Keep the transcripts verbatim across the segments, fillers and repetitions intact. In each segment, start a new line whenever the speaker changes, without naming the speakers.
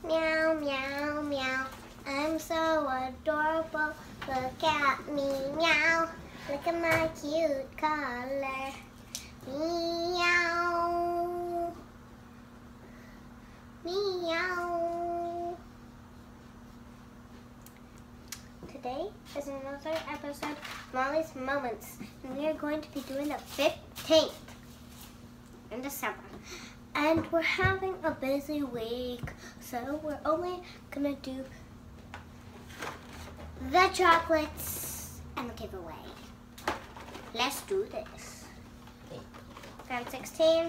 Meow, meow, meow. I'm so adorable. Look at me, meow. Look at my cute collar. Meow. Meow. Today is another episode of Molly's Moments, and we are going to be doing the fifteenth in December. And we're having a busy week, so we're only gonna do the chocolates and the giveaway. Let's do this. Grab sixteen.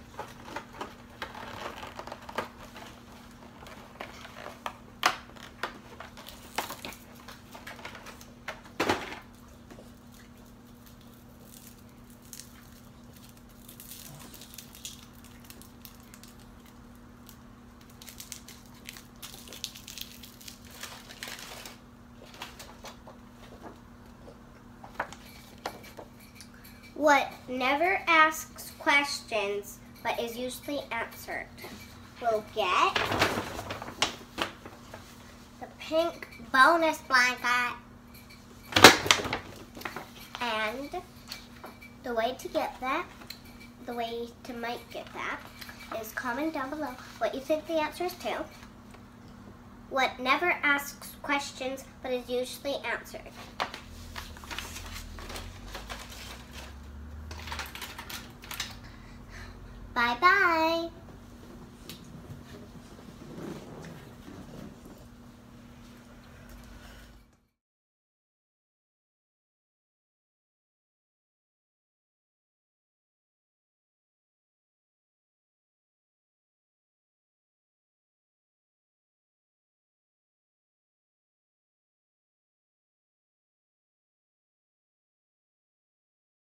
What never asks questions but is usually answered will get the pink bonus blanket. And the way to get that, the way to might get that, is comment down below what you think the answer is to. What never asks questions but is usually answered. Bye-bye.